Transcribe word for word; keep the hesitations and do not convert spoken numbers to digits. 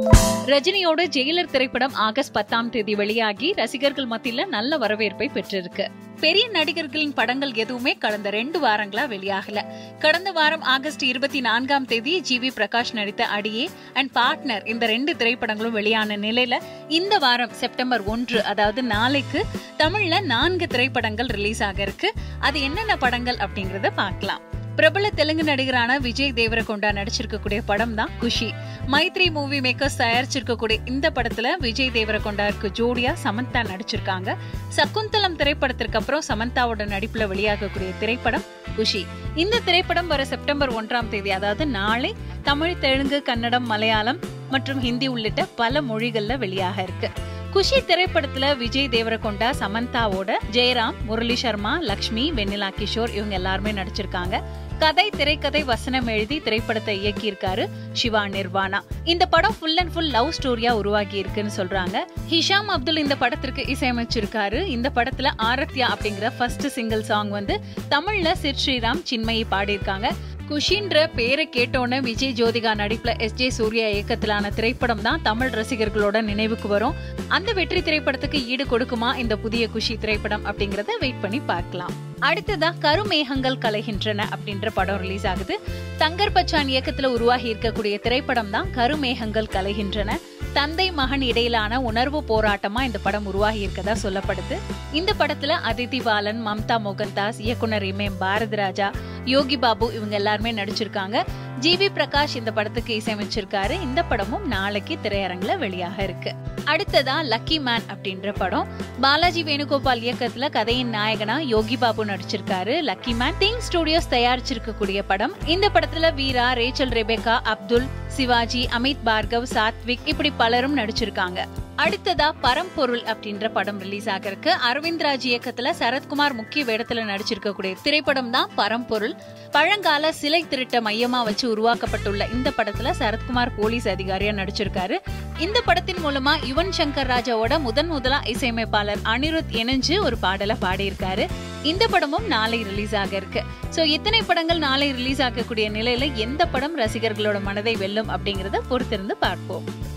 ரஜினியோட ஜெயிலர் திரைப்படம் ஆகஸ்ட் பத்தாம் தேதி வெளியாகி ரசிகர்கள் மத்தியில நல்ல வரவேற்பை பெற்றிருக்கு. பெரிய நடிகர்களின் படங்கள் எதுவுமே கடந்த ரெண்டு வாரங்களா வெளியாகல. கடந்த வாரம் ஆகஸ்ட் இருபத்தி நான்காம் தேதி ஜி வி பிரகாஷ் நடித்த அடியே அண்ட் பார்ட்னர் இந்த ரெண்டு திரைப்படங்களும் வெளியான நிலையில இந்த வாரம் செப்டம்பர் ஒன்று அதாவது நாளைக்கு தமிழ்ல நான்கு திரைப்படங்கள் ரிலீஸ் ஆக இருக்கு. அது என்னென்ன படங்கள் அப்படிங்கறத பார்க்கலாம். பிரபல தெலுங்கு நடிகரான விஜய் தேவரகொண்டா நடிச்சிருக்கக்கூடிய படம் தான் குஷி. மைத்ரி மூவி மேக்கர்ஸ் தயாரிச்சிருக்கக்கூடிய இந்த படத்துல விஜய் தேவரகொண்டாருக்கு ஜோடியா சமந்தா நடிச்சிருக்காங்க. சகுந்தலம் திரைப்படத்திற்கு அப்புறம் சமந்தாவோட நடிப்புல வெளியாகக்கூடிய திரைப்படம் குஷி. இந்த திரைப்படம் வர செப்டம்பர் ஒன்றாம் தேதி அதாவது நாளை தமிழ், தெலுங்கு, கன்னடம், மலையாளம் மற்றும் ஹிந்தி உள்ளிட்ட பல மொழிகள்ல வெளியாக இருக்கு. குஷி திரைப்படத்துல விஜய் தேவரகொண்டா சமந்தாவோட ஜெயராம், முரளி சர்மா, லக்ஷ்மி, வெண்ணிலா கிஷோர் இவங்க எல்லாருமே நடிச்சிருக்காங்க. கதை, திரைக்கதை, வசனம் எழுதி திரைப்படத்தை இயக்கி இருக்காரு சிவா நிர்வாணா. இந்த படம் ஃபுல் அண்ட் ஃபுல் லவ் ஸ்டோரியா உருவாகி இருக்குன்னு சொல்றாங்க. ஹிஷாம் அப்துல் இந்த படத்திற்கு இசையமைச்சிருக்காரு. இந்த படத்துல ஆரத்யா அப்படிங்கிற ஃபர்ஸ்ட் சிங்கிள் சாங் வந்து தமிழ்ல சித் ஸ்ரீராம், சின்மயி பாடியிருக்காங்க. குஷின்ற பேரை கேட்டோன்னு விஜய் ஜோதிகா நடிப்புல எஸ் ஜே சூர்யா இயக்கத்திலான திரைப்படம் தான் தமிழ் ரசிகர்களோட நினைவுக்கு வரும். அந்த வெற்றி திரைப்படத்துக்கு ஈடு கொடுக்குமா இந்த புதிய குஷி திரைப்படம் அப்படிங்கறத வெயிட் பண்ணி பார்க்கலாம். அடுத்ததா கருமேகங்கள் கலைகின்றன அப்படின்ற படம் ரிலீஸ் ஆகுது. தங்கர் பச்சான் இயக்கத்துல உருவாகி இருக்கக்கூடிய திரைப்படம் தான் கருமேகங்கள் கலைகின்றன. தந்தை மகன் இடையிலான உணர்வு போராட்டமா இந்த படம் உருவாகி இருக்கதா சொல்லப்படுது. இந்த படத்துல அதிதி பாலன், மம்தா மோகன்தாஸ், இயக்குனர் இமயம் பாரதிராஜா, யோகி பாபு இவங்க எல்லாருமே நடிச்சிருக்காங்க. ஜி வி பிரகாஷ் இந்த படத்துக்கு இசையமைச்சிருக்காரு. இந்த படமும் நாளைக்கு திரையரங்குல வெளியாக இருக்கு. அடுத்ததா லக்கி மேன் அப்படின்ற படம் பாலாஜி வேணுகோபால் இயக்கத்துல கதையின் நாயகனா யோகி பாபு நடிச்சிருக்காரு. லக்கி மேன் திங் ஸ்டுடியோஸ் தயாரிச்சிருக்கக்கூடிய படம். இந்த படத்துல வீரா, ரேச்சல் ரெபேக்கா, அப்துல், சிவாஜி, அமித் பார்கவ், சாத்விக் இப்படி பலரும் நடிச்சிருக்காங்க. அடுத்ததா பரம்பொருள் அப்படின்ற படம் ரிலீஸ் ஆக இருக்கு. அரவிந்த் ராஜ் இயக்கத்துல சரத்குமார் முக்கிய வேடத்துல நடிச்சிருக்கக்கூடிய திரைப்படம் தான் பரம்பொருள். பழங்கால சிலை திருட்ட மையமா வச்சு உருவாக்கப்பட்டுள்ள இந்த படத்துல சரத்குமார் போலீஸ் அதிகாரியா நடிச்சிருக்காரு. இந்த படத்தின் மூலமா யுவன் சங்கர் ராஜாவோட முதன் முதலா இசையமைப்பாளர் அனிருத் இணைஞ்சு ஒரு பாடலை பாடியிருக்காரு. இந்த படமும் நாளை ரிலீஸ் ஆக இருக்கு. சோ இத்தனை படங்கள் நாளை ரிலீஸ் ஆகக்கூடிய நிலையில எந்த படம் ரசிகர்களோட மனதை வெல்லும் அப்படிங்கறத பொறுத்திருந்து பார்ப்போம்.